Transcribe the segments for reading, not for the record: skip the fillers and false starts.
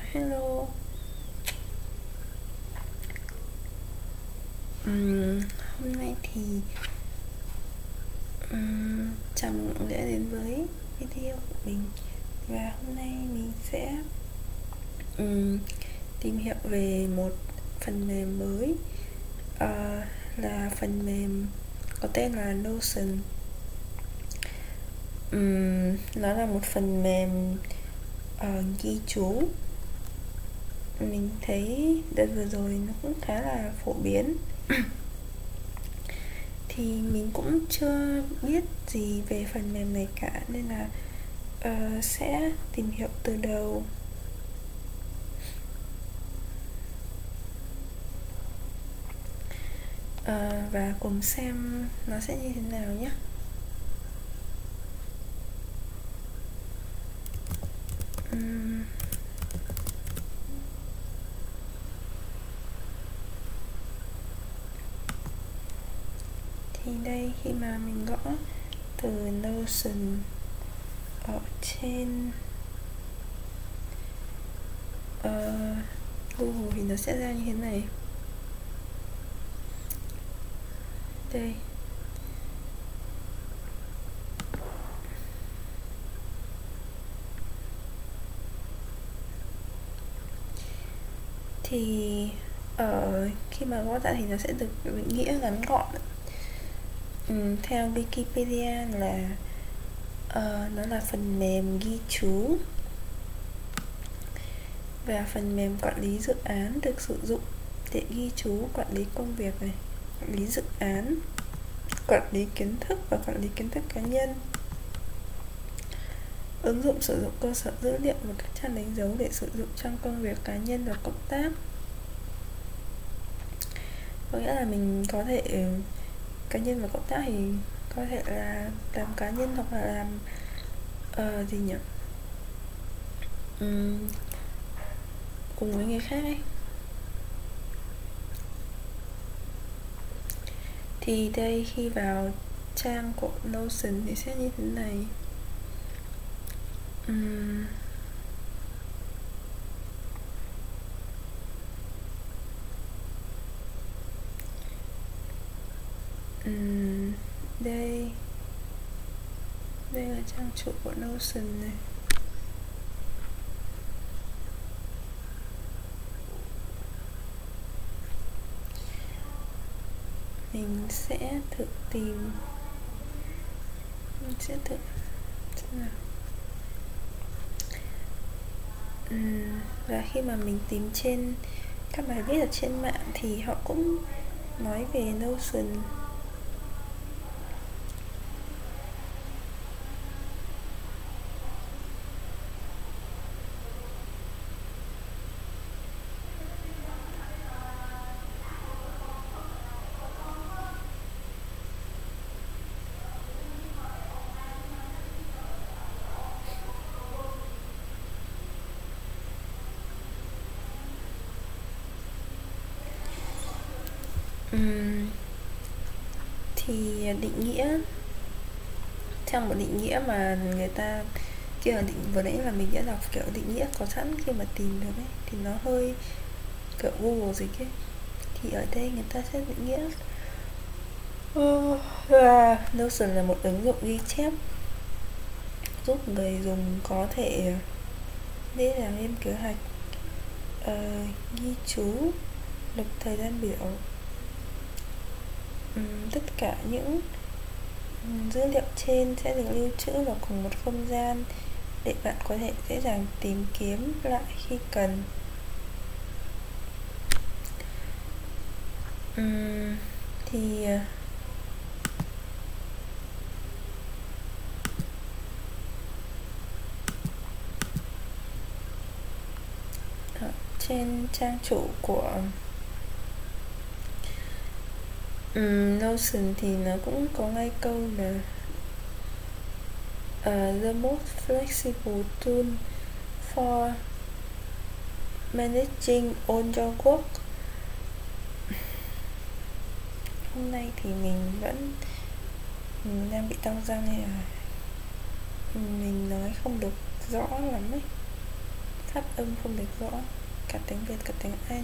Hello. Hôm nay thì chào mừng mọi người đã đến với video của mình. Và hôm nay mình sẽ tìm hiểu về một phần mềm mới, là phần mềm có tên là Notion. Nó là một phần mềm ghi chú. Mình thấy đợt vừa rồi nó cũng khá là phổ biến. Thì mình cũng chưa biết gì về phần mềm này cả, nên là sẽ tìm hiểu từ đầu. Và cùng xem nó sẽ như thế nào nhé. Thì đây, khi mà mình gõ từ Notion ở trên Google thì nó sẽ ra như thế này. Đây. Thì khi mà gõ ra thì nó sẽ được định nghĩa ngắn gọn. Theo Wikipedia là nó là phần mềm ghi chú và phần mềm quản lý dự án được sử dụng để ghi chú, quản lý công việc này, quản lý dự án, quản lý kiến thức và quản lý kiến thức cá nhân. Ứng dụng sử dụng cơ sở dữ liệu và các trang đánh dấu để sử dụng trong công việc cá nhân và cộng tác. Có nghĩa là mình có thể cá nhân và cộng tác thì có thể là làm cá nhân hoặc là làm gì nhỉ, cùng với người khác ấy. Thì đây, khi vào trang của Notion thì sẽ như thế này. Đây là trang chủ của Notion này. Mình sẽ thử tìm, xem nào. Và khi mà mình tìm trên các bài viết ở trên mạng thì họ cũng nói về Notion. Thì định nghĩa, trong một định nghĩa mà người ta kia là vừa nãy là mình đã đọc kiểu định nghĩa có sẵn khi mà tìm được ấy, thì nó hơi kiểu Google gì kia. Thì ở đây người ta sẽ định nghĩa là Notion là một ứng dụng ghi chép giúp người dùng có thể để làm lên kế hoạch, ghi chú, lập thời gian biểu, tất cả những dữ liệu trên sẽ được lưu trữ vào cùng một không gian để bạn có thể dễ dàng tìm kiếm lại khi cần. Thì trên trang chủ của Notion thì nó cũng có ngay câu là the most flexible tool for managing all your work. Hôm nay thì mình đang bị đau răng nên là mình nói không được rõ lắm ấy. phát âm không được rõ, cả tiếng Việt cả tiếng Anh.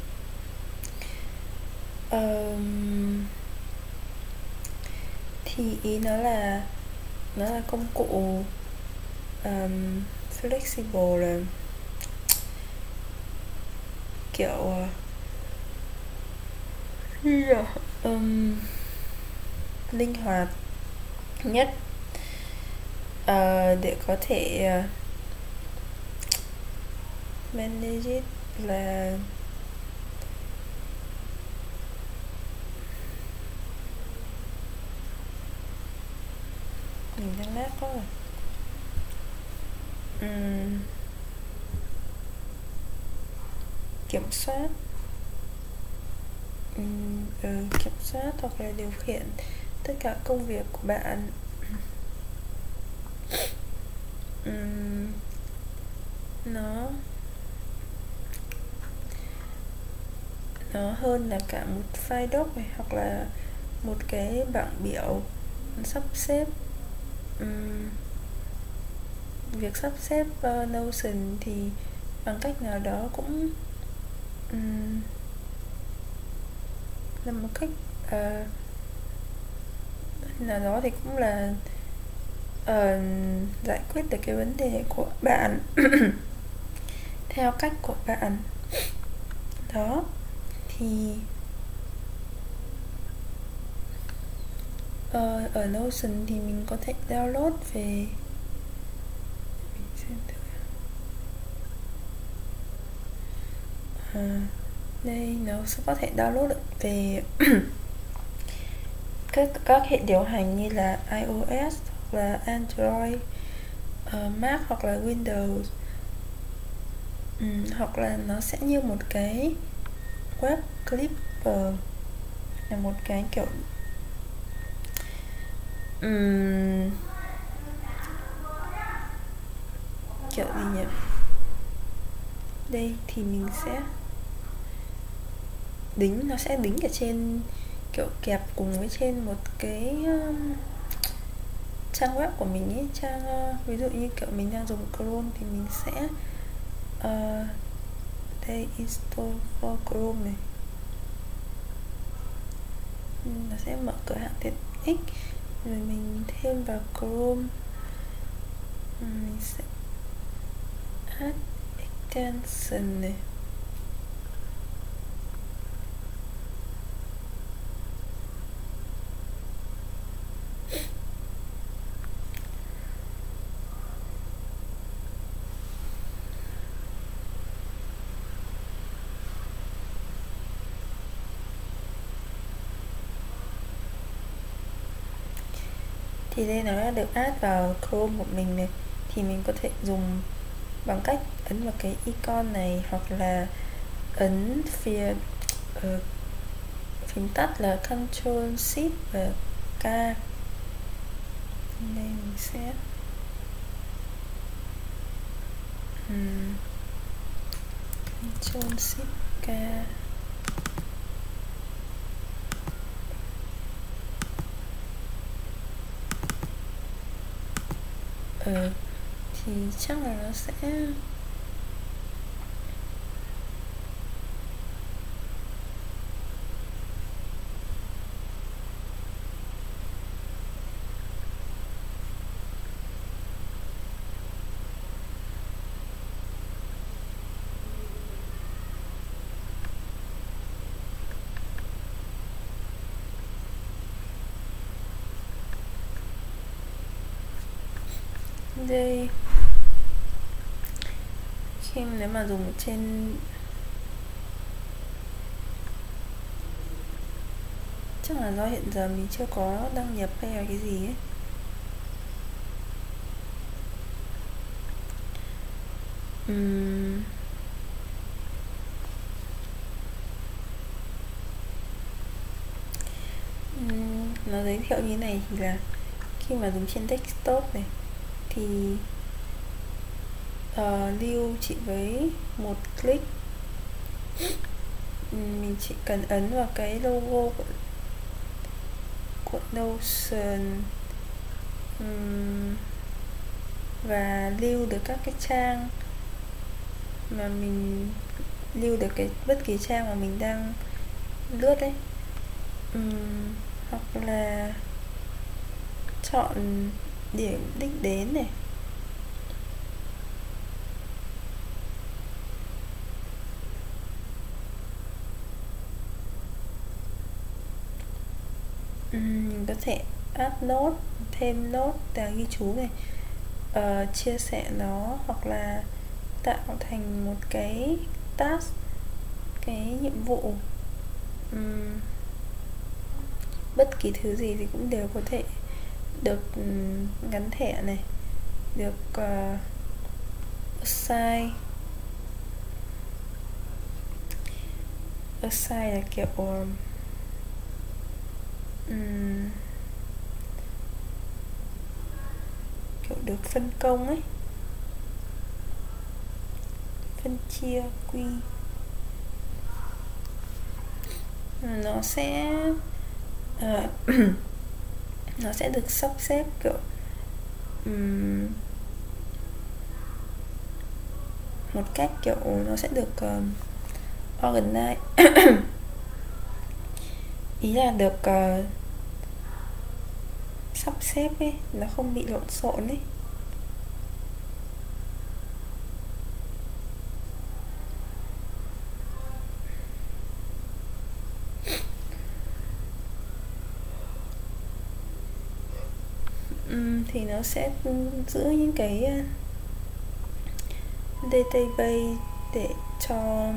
Thì ý nó là công cụ flexible, là kiểu linh hoạt nhất để có thể manage it, là mình đang lát có rồi. Kiểm soát kiểm soát hoặc là điều khiển tất cả công việc của bạn. Nó hơn là cả một file doc này, hoặc là một cái bảng biểu sắp xếp. Việc sắp xếp Notion thì bằng cách nào đó cũng là một cách nào đó thì cũng là giải quyết được cái vấn đề của bạn theo cách của bạn đó. Thì ở Notion thì mình có thể download về, đây nó sẽ có thể download được về các hệ điều hành như là iOS hoặc là Android, Mac hoặc là Windows. Hoặc là nó sẽ như một cái web clipper, là một cái kiểu kiểu gì nhỉ? Đây thì mình sẽ nó sẽ đính ở trên, kiểu kẹp cùng với trên một cái trang web của mình ấy, ví dụ như kiểu mình đang dùng Chrome thì mình sẽ đây install for Chrome này, nó sẽ mở cửa hàng tiện ích, rồi mình thêm vào Chrome, mình sẽ add extension này. Thì đây nó đã được add vào Chrome của mình này, thì mình có thể dùng bằng cách ấn vào cái icon này, hoặc là ấn phía phím tắt là Ctrl Shift và K. Đây mình sẽ Ctrl Shift K. Thì chắc là nó sẽ đây. Nếu mà dùng trên, chắc là do hiện giờ mình chưa có đăng nhập hay là cái gì ấy. Nó giới thiệu như này thì là khi mà dùng trên desktop này thì lưu chỉ với một click. Mình chỉ cần ấn vào cái logo của Notion và lưu được các cái trang mà mình lưu được cái bất kỳ trang mà mình đang lướt ấy. Hoặc là chọn điểm đích đến này. Mình có thể add note, thêm note là ghi chú này, chia sẻ nó, hoặc là tạo thành một cái task, cái nhiệm vụ. Bất kỳ thứ gì thì cũng đều có thể được gắn thẻ này, được assign. Assign là kiểu kiểu được phân công ấy, phân chia, quy. Nó sẽ nó sẽ được sắp xếp kiểu một cách kiểu nó sẽ được organize. Ý là được sắp xếp ấy, nó không bị lộn xộn ấy. Thì nó sẽ giữ những cái database để cho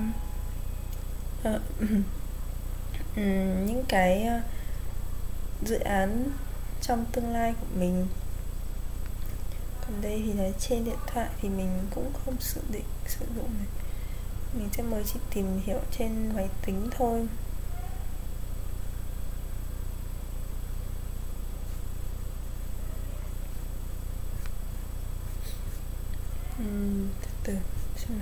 những cái dự án trong tương lai của mình. Còn đây thì là trên điện thoại thì mình cũng không sử dụng này, mình sẽ mới chỉ tìm hiểu trên máy tính thôi. Từ từ xem nào.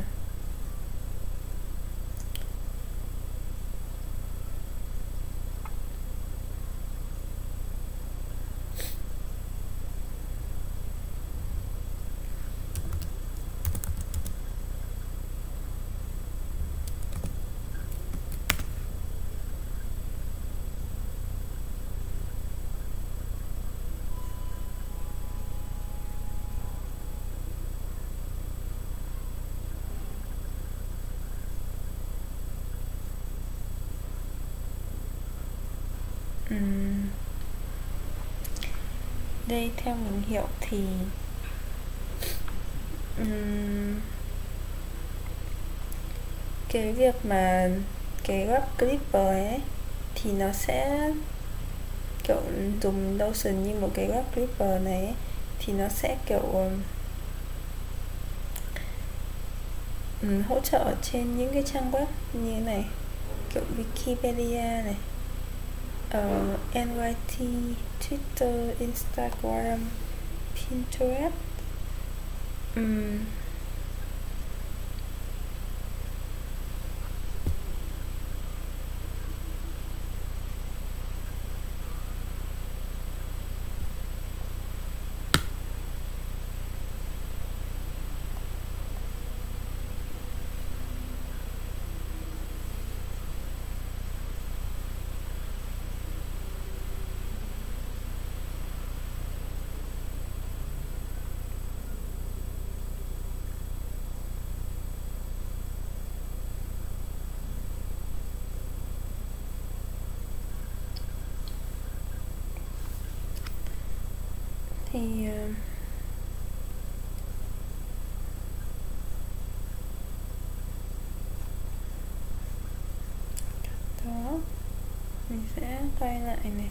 Đây theo mình hiểu thì cái việc mà cái web clipper ấy thì nó sẽ kiểu dùng Notion như một cái web clipper này ấy, thì nó sẽ kiểu hỗ trợ trên những cái trang web như thế này, kiểu Wikipedia này, NYT, Twitter, Instagram, Pinterest. Thì đó, mình sẽ quay lại này.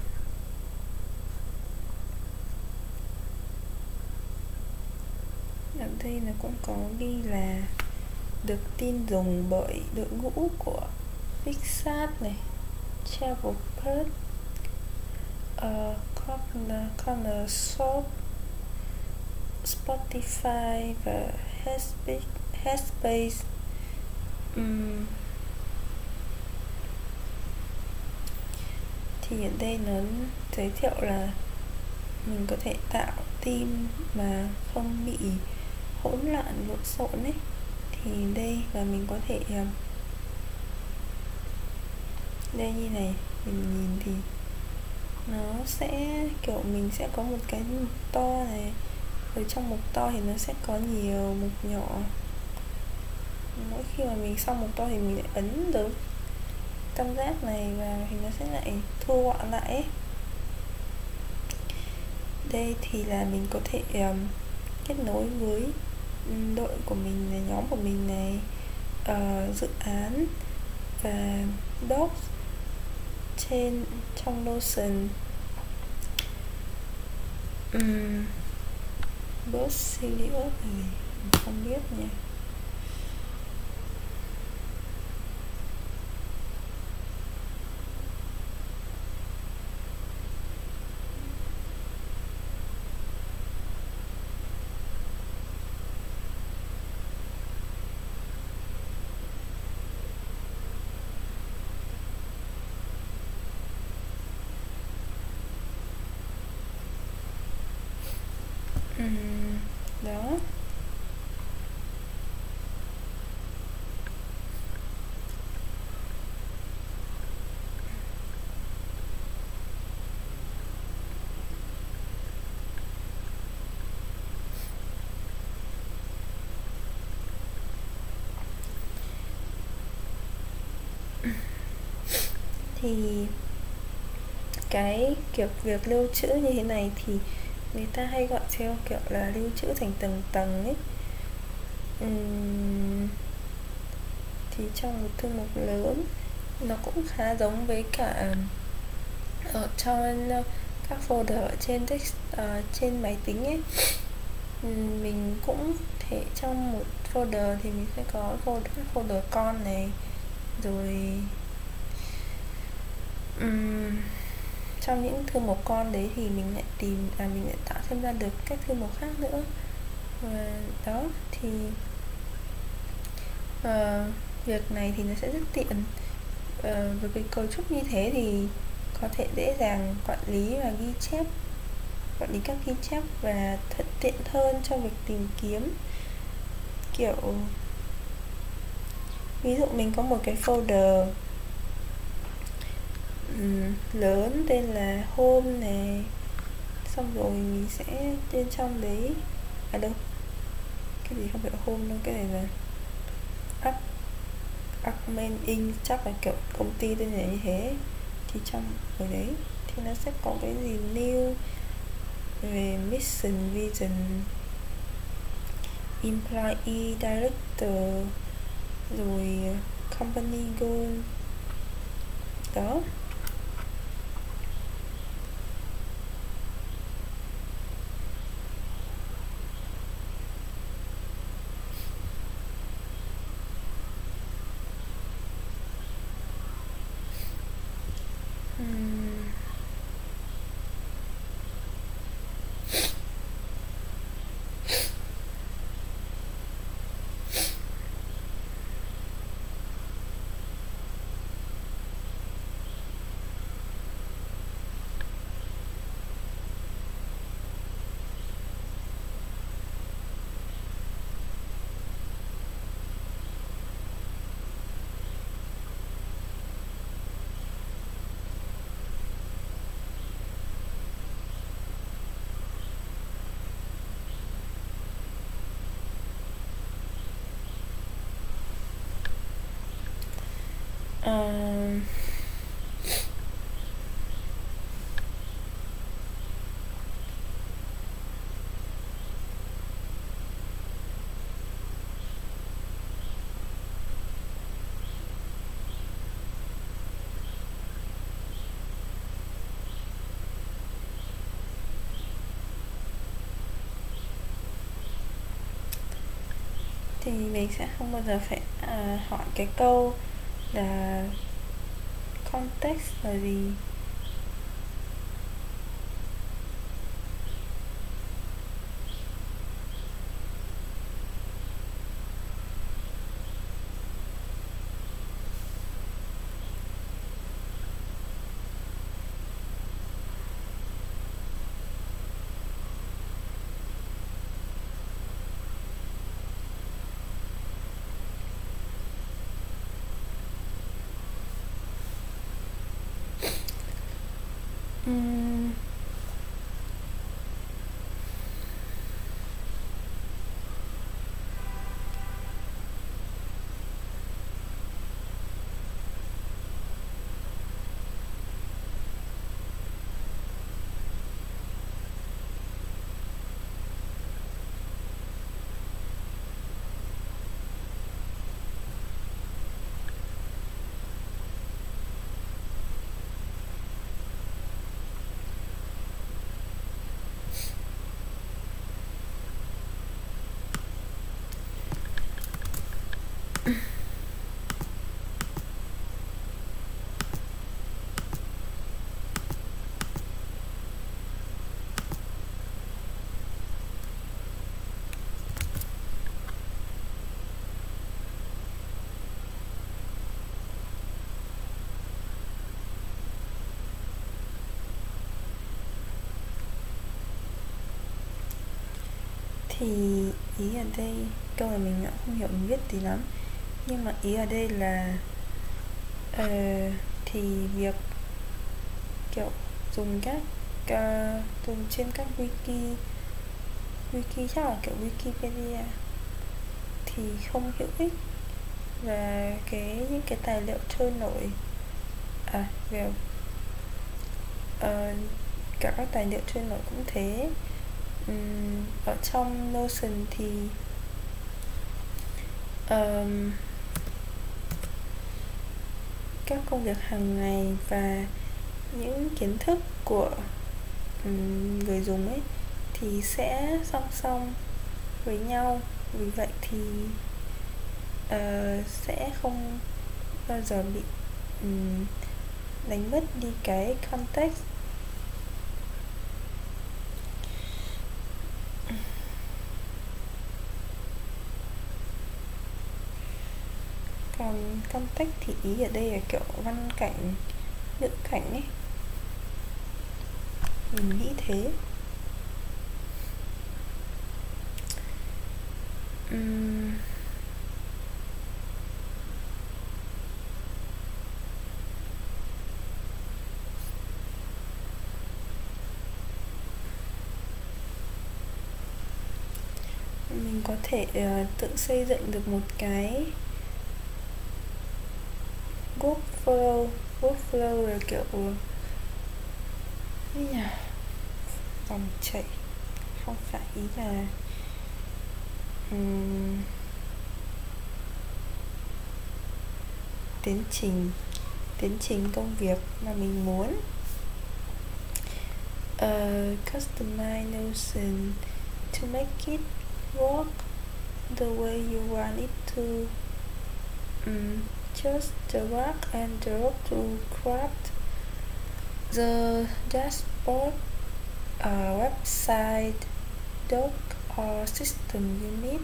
Ở đây nó cũng có ghi là được tin dùng bởi đội ngũ của Pixar này, Travelpert, Corner Shop, Spotify và Headspace. Thì ở đây nó giới thiệu là mình có thể tạo team mà không bị hỗn loạn lộn xộn ấy, thì đây và mình có thể đây như này, mình nhìn thì nó sẽ kiểu mình sẽ có một cái mục to này, ở trong mục to thì nó sẽ có nhiều mục nhỏ. Mỗi khi mà mình xong mục to thì mình lại ấn được tam giác này vào thì nó sẽ lại thu gọn lại ấy. Đây thì là mình có thể kết nối với đội của mình này, nhóm của mình này, dự án và docs trong Notion. Basilius này mình không biết nha. Đó. Thì cái kiểu việc lưu trữ như thế này thì người ta hay gọi theo kiểu là lưu trữ thành tầng tầng ấy. Thì trong một thư mục lớn nó cũng khá giống với cả ở trong các folder ở trên trên máy tính ấy. Mình cũng thể trong một folder thì mình sẽ có folder con này, rồi trong những thư mục con đấy thì mình lại mình lại tạo thêm ra được các thư mục khác nữa. Và đó thì việc này thì nó sẽ rất tiện. Với cái cấu trúc như thế thì có thể dễ dàng quản lý và quản lý các ghi chép và thuận tiện hơn cho việc tìm kiếm. Kiểu ví dụ mình có một cái folder lớn tên là home này, xong rồi mình sẽ bên trong đấy đâu cái gì không phải home đâu, cái này là admin in, chắc là kiểu công ty tên là như thế. Thì trong ở đấy thì nó sẽ có cái gì new về mission, vision, employee, director, rồi company goal đó. Thì mình sẽ không bao giờ phải hỏi cái câu là context là gì. Ừm, thì ý ở đây, câu này mình cũng không hiểu mình viết tí lắm, nhưng mà ý ở đây là ờ, thì việc kiểu dùng các dùng trên các wiki chắc là kiểu Wikipedia thì không hữu ích, và những cái tài liệu trôi nổi về cả các tài liệu trôi nổi cũng thế. Ở trong Notion thì các công việc hàng ngày và những kiến thức của người dùng ấy thì sẽ song song với nhau, vì vậy thì sẽ không bao giờ bị đánh mất đi cái context. Còn context thì ý ở đây là kiểu văn cảnh, ngữ cảnh ấy, mình nghĩ thế. Mình có thể tự xây dựng được một cái workflow là kiểu như nhỉ, dòng chảy, không phải, ý là tiến trình công việc mà mình muốn. Customize Notion to make it work the way you want it to. Just drag and drop to craft the dashboard, website, doc or system you need.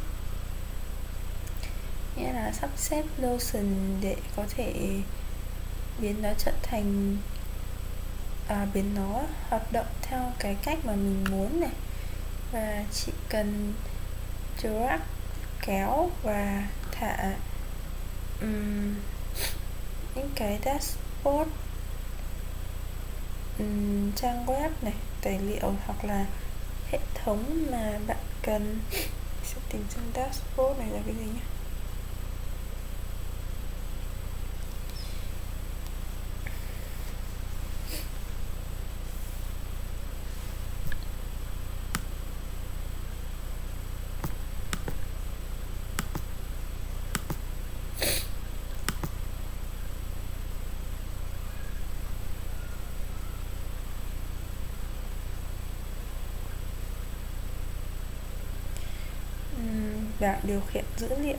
Nghĩa là sắp xếp Notion để có thể biến nó trở thành biến nó hoạt động theo cái cách mà mình muốn này, và chỉ cần drag, kéo và thả những cái dashboard, trang web này, tài liệu hoặc là hệ thống mà bạn cần. Sẽ tìm xem dashboard này là cái gì nhé. Bảng điều khiển dữ liệu.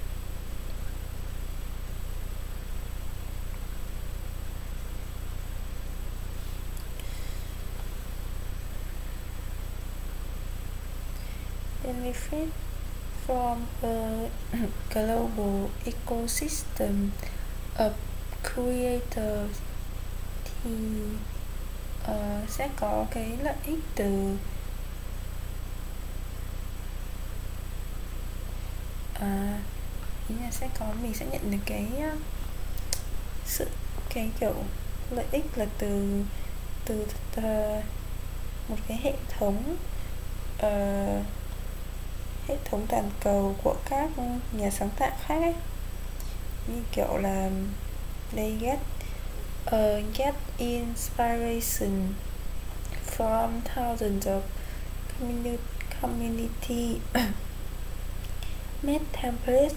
Benefit from a global ecosystem of creators thì sẽ có cái lợi ích từ ý là mình sẽ nhận được cái kiểu lợi ích là từ từ một cái ờ, hệ thống toàn cầu của các nhà sáng tạo khác ấy, như kiểu là they get inspiration from thousands of community made templates,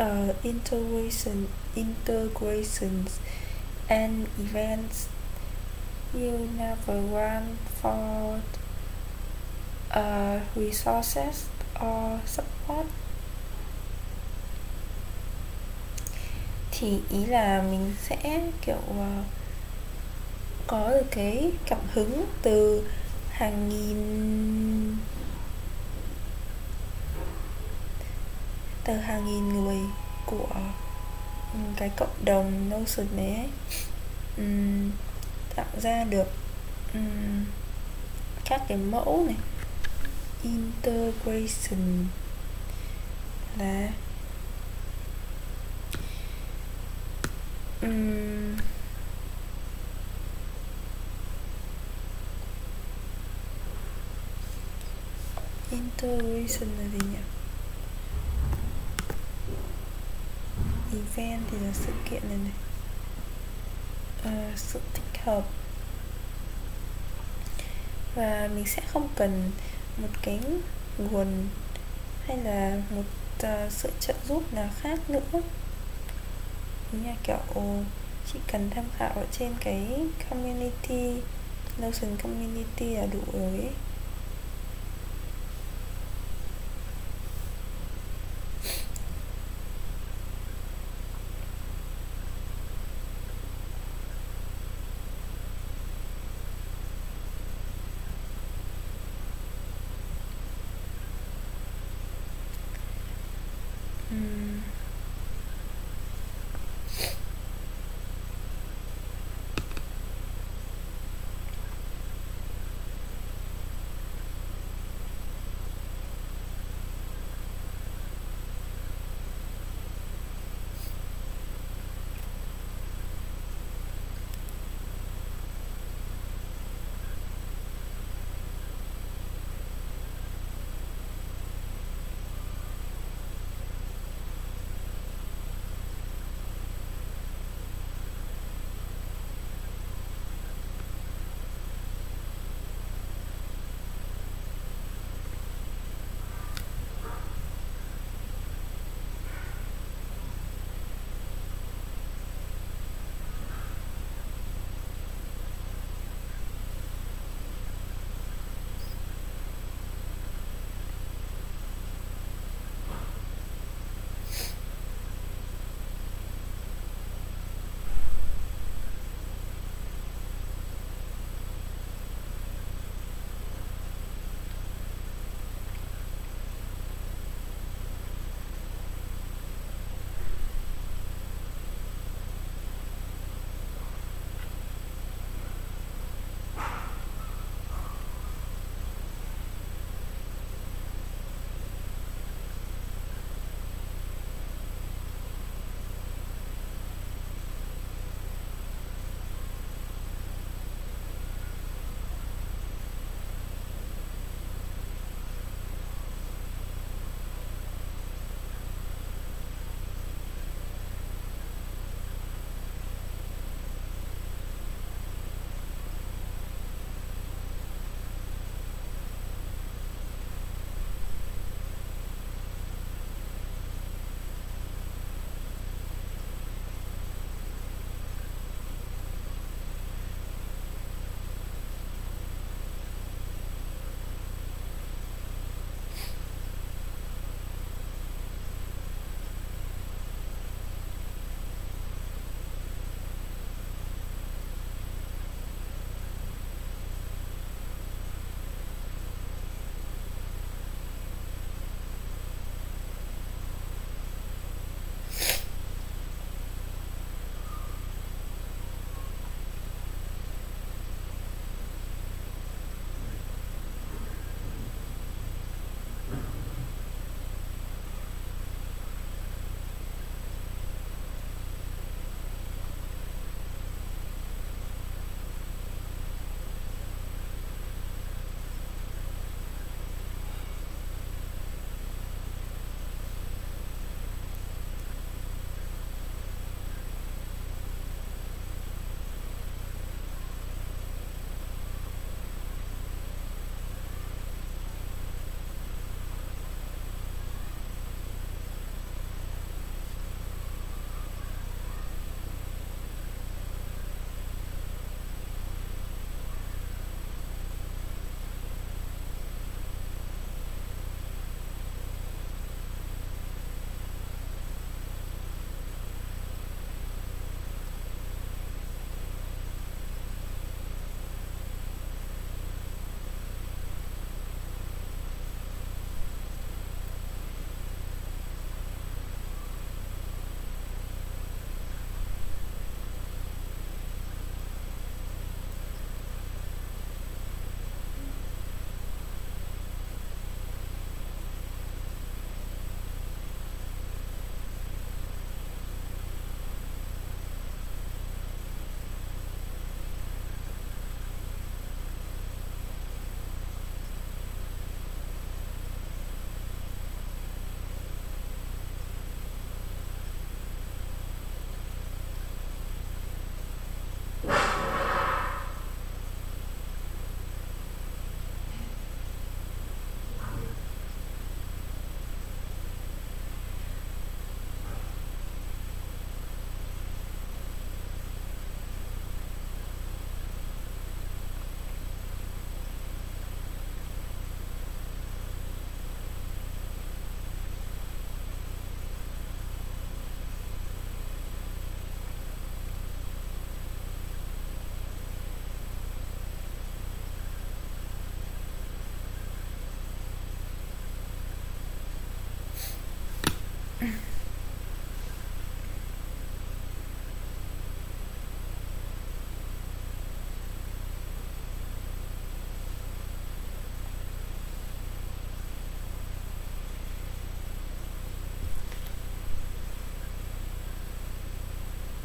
integrations and events you never want for resources or support. Thì ý là mình sẽ kiểu có được cái cảm hứng từ hàng nghìn người của cái cộng đồng Notion này ấy, tạo ra được các cái mẫu này. Integration là integration là gì nhỉ? Event thì là sự kiện này này. Sự tích hợp, và mình sẽ không cần một cái nguồn hay là một sự trợ giúp nào khác nữa. Như kiểu chỉ cần tham khảo ở trên cái community, Notion community là đủ rồi ấy.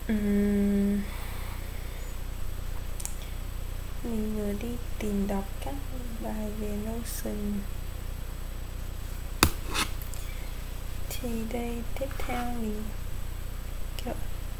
Mình vừa đi tìm đọc các bài về Notion. Thì đây tiếp theo mình kiểu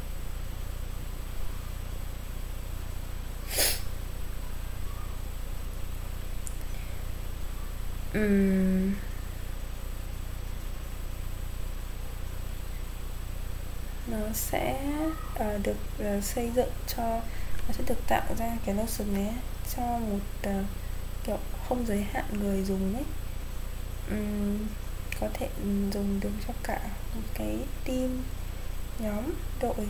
nó sẽ được xây dựng cho, nó sẽ được tạo ra cái Notion này cho một kiểu không giới hạn người dùng ấy. Có thể dùng được cho cả một cái team, nhóm, đội.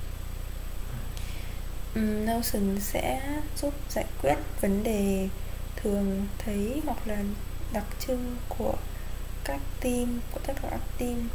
Notion sẽ giúp giải quyết vấn đề thường thấy hoặc là đặc trưng của các team, của tất cả các team.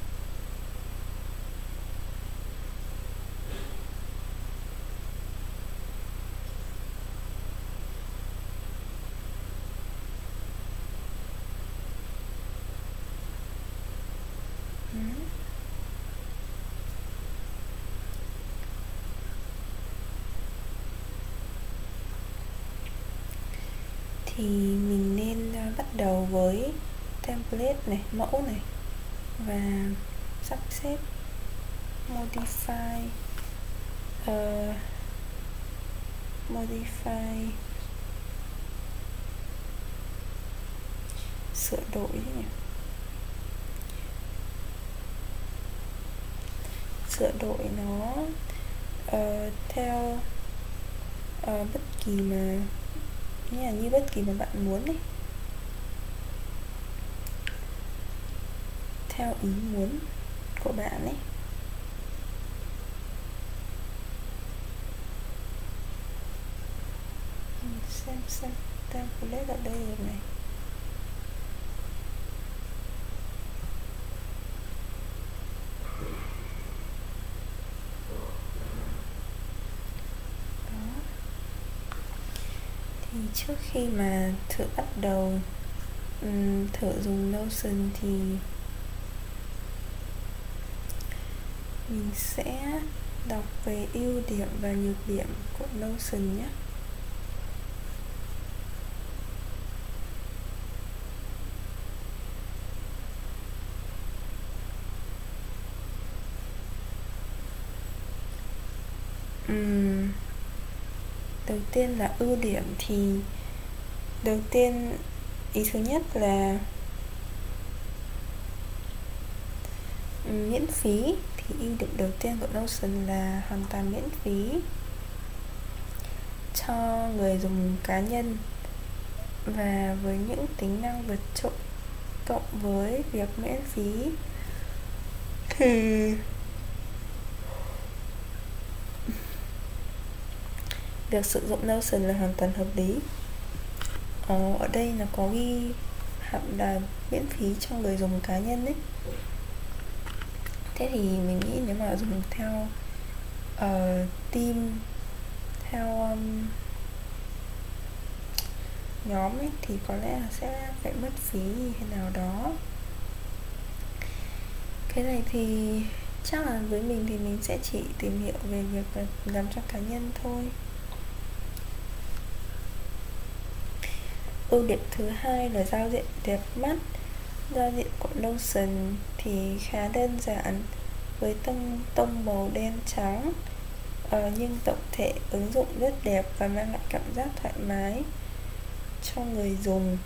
Thì mình nên bắt đầu với template này, mẫu này, và sắp xếp modify sửa đổi nhỉ? Sửa đổi nó theo bất kỳ mà như bất kỳ mà bạn muốn ấy, theo ý muốn của bạn ấy. Xem template ở đây rồi này. Thì trước khi mà thử bắt đầu thử dùng Notion thì mình sẽ đọc về ưu điểm và nhược điểm của Notion nhé. Đầu tiên là ưu điểm, thì đầu tiên ý thứ nhất là miễn phí. Thì ưu điểm đầu tiên của Notion là hoàn toàn miễn phí cho người dùng cá nhân, và với những tính năng vượt trội cộng với việc miễn phí thì việc sử dụng Notion là hoàn toàn hợp lý. Ở đây là có ghi hẳn là miễn phí cho người dùng cá nhân ấy. Thế thì mình nghĩ nếu mà dùng theo team, theo nhóm ấy, thì có lẽ là sẽ phải mất phí hay nào đó. Cái này thì chắc là với mình thì mình sẽ chỉ tìm hiểu về việc làm cho cá nhân thôi. Ưu điểm thứ hai là giao diện đẹp mắt. Giao diện của Notion thì khá đơn giản với tông màu đen trắng, nhưng tổng thể ứng dụng rất đẹp và mang lại cảm giác thoải mái cho người dùng.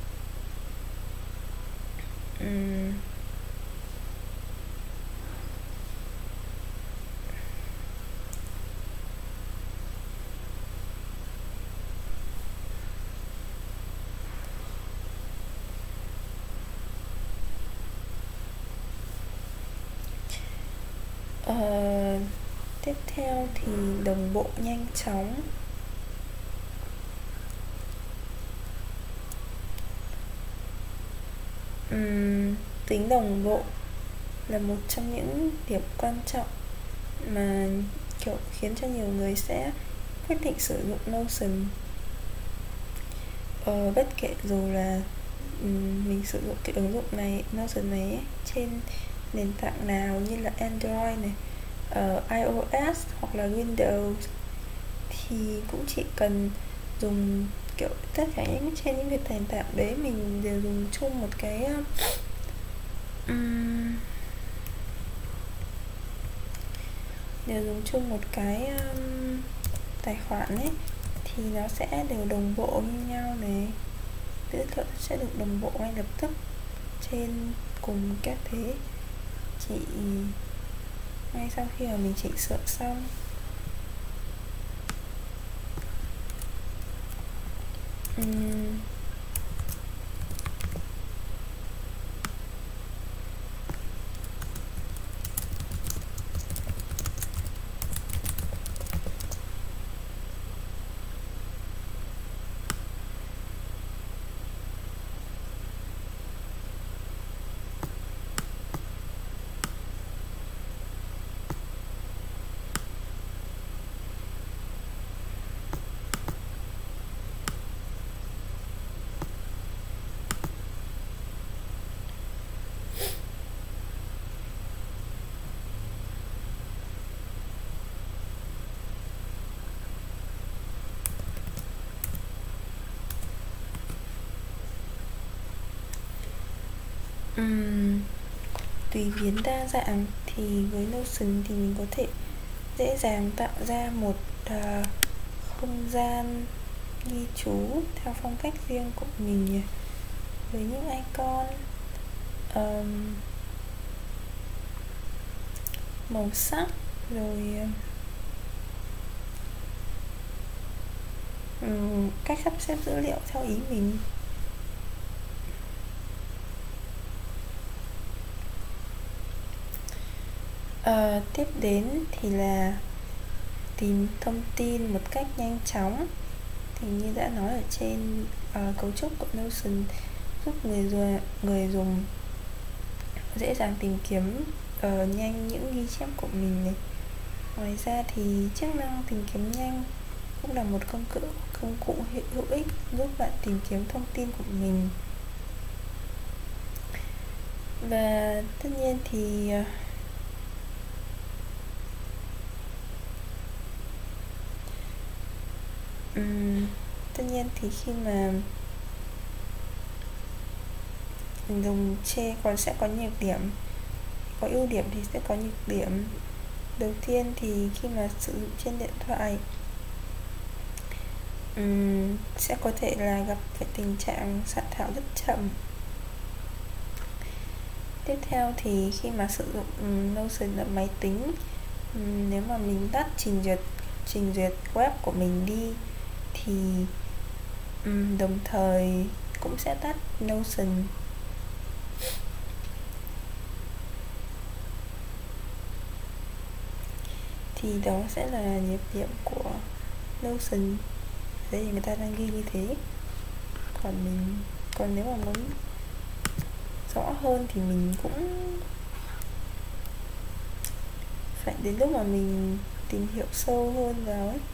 Tiếp theo thì đồng bộ nhanh chóng. Tính đồng bộ là một trong những điểm quan trọng mà kiểu khiến cho nhiều người sẽ quyết định sử dụng Notion. Bất kể dù là mình sử dụng cái ứng dụng này, Notion này ấy, trên nền tảng nào như là Android này, iOS hoặc là Windows thì cũng chỉ cần dùng kiểu tất cả trên những cái nền tảng đấy mình đều dùng chung một cái đều dùng chung một cái tài khoản ấy thì nó sẽ đều đồng bộ như nhau này, dữ liệu sẽ được đồng bộ ngay lập tức trên cùng các thế chỉ ngay sau khi mà mình chỉnh sửa xong. Tùy biến đa dạng thì với Notion thì mình có thể dễ dàng tạo ra một không gian ghi chú theo phong cách riêng của mình với những icon, màu sắc, rồi cách sắp xếp dữ liệu theo ý mình. Tiếp đến thì là tìm thông tin một cách nhanh chóng. Thì như đã nói ở trên, cấu trúc của Notion giúp người dùng dễ dàng tìm kiếm nhanh những ghi chép của mình này. Ngoài ra thì chức năng tìm kiếm nhanh cũng là một công cụ hữu ích giúp bạn tìm kiếm thông tin của mình. Và tất nhiên thì khi mà mình dùng còn sẽ có nhược điểm, có ưu điểm thì sẽ có nhược điểm. Đầu tiên thì khi mà sử dụng trên điện thoại sẽ có thể là gặp phải tình trạng soạn thảo rất chậm. Tiếp theo thì khi mà sử dụng Notion ở máy tính, nếu mà mình tắt trình duyệt web của mình đi thì đồng thời cũng sẽ tắt Notion. Thì đó sẽ là nhược điểm của Notion. Đấy thì người ta đang ghi như thế. Còn nếu mà muốn rõ hơn thì mình cũng phải đến lúc mà mình tìm hiểu sâu hơn vào ấy.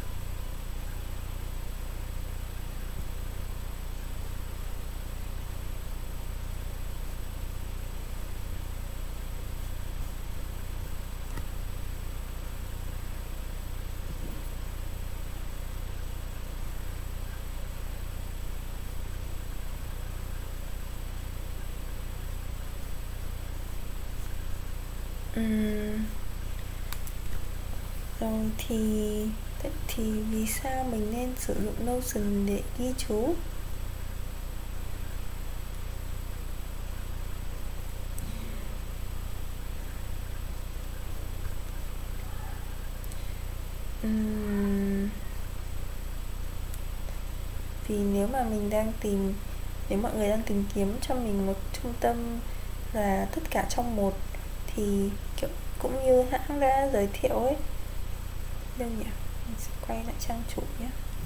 Rồi thì vì sao mình nên sử dụng Notion để ghi chú? Vì nếu mọi người đang tìm kiếm cho mình một trung tâm là tất cả trong một thì kiểu cũng như hãng đã giới thiệu ấy. Đâu nhỉ? Mình sẽ quay lại trang chủ nhé.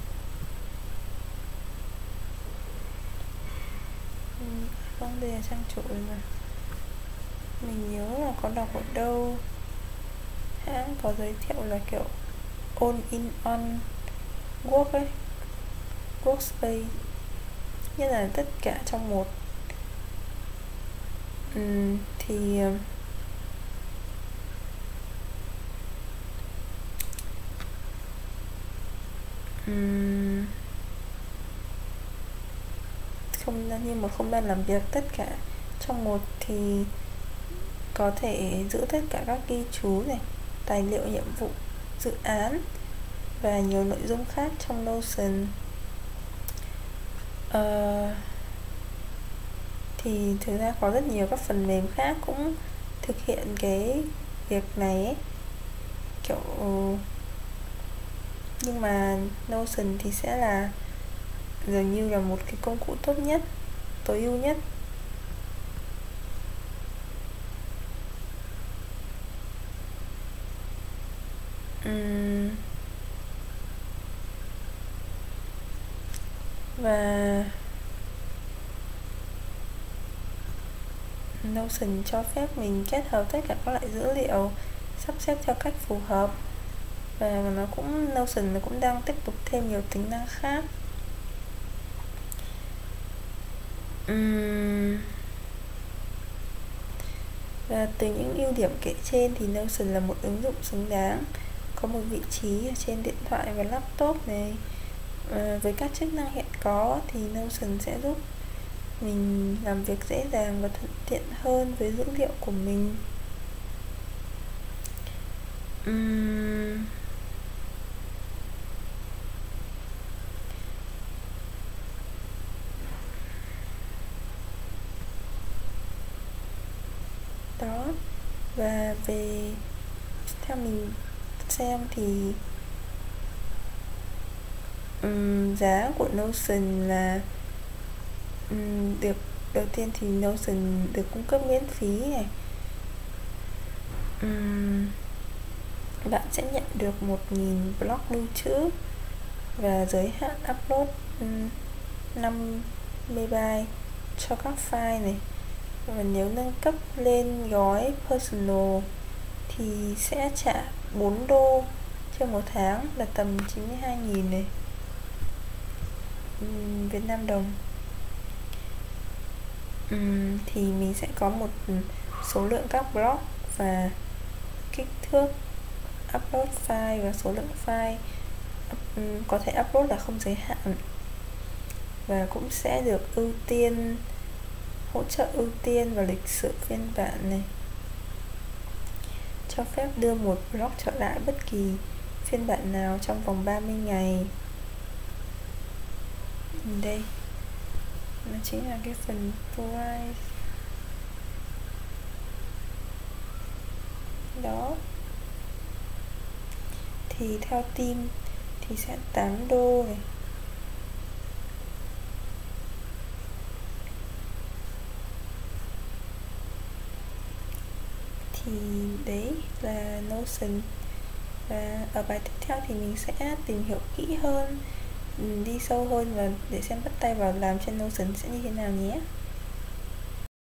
Vâng, đây là trang chủ rồi mà. Mình nhớ là có đọc ở đâu hãng có giới thiệu là kiểu all in one work ấy, workspace, như là tất cả trong một. Thì ra như một không gian làm việc tất cả trong một, thì có thể giữ tất cả các ghi chú này, tài liệu nhiệm vụ, dự án và nhiều nội dung khác trong Notion. Thì thực ra có rất nhiều các phần mềm khác cũng thực hiện cái việc này ấy. Kiểu nhưng mà Notion thì sẽ là dường như là một cái công cụ tốt nhất, tối ưu nhất. Và Notion cho phép mình kết hợp tất cả các loại dữ liệu, sắp xếp theo cách phù hợp. Và Notion nó cũng đang tiếp tục thêm nhiều tính năng khác. Và từ những ưu điểm kể trên thì Notion là một ứng dụng xứng đáng có một vị trí ở trên điện thoại và laptop này. Với các chức năng hiện có thì Notion sẽ giúp mình làm việc dễ dàng và thuận tiện hơn với dữ liệu của mình. Đó. Và theo mình xem thì giá của Notion là đầu tiên thì Notion được cung cấp miễn phí này. Bạn sẽ nhận được 1000 block lưu trữ và giới hạn upload 5 MB cho các file này. Và nếu nâng cấp lên gói personal thì sẽ trả 4 đô trên một tháng, là tầm 92.000 này, Việt Nam đồng. Thì mình sẽ có một số lượng các block và kích thước upload file và số lượng file có thể upload là không giới hạn. Và cũng sẽ được hỗ trợ ưu tiên và lịch sử phiên bản này, cho phép đưa một block trở lại bất kỳ phiên bản nào trong vòng 30 ngày. Đây nó chính là cái phần price đó. Thì theo team thì sẽ 8 đô này. Thì đấy là Notion. Và ở bài tiếp theo thì mình sẽ tìm hiểu kỹ hơn, đi sâu hơn và để xem bắt tay vào làm trên Notion sẽ như thế nào nhé.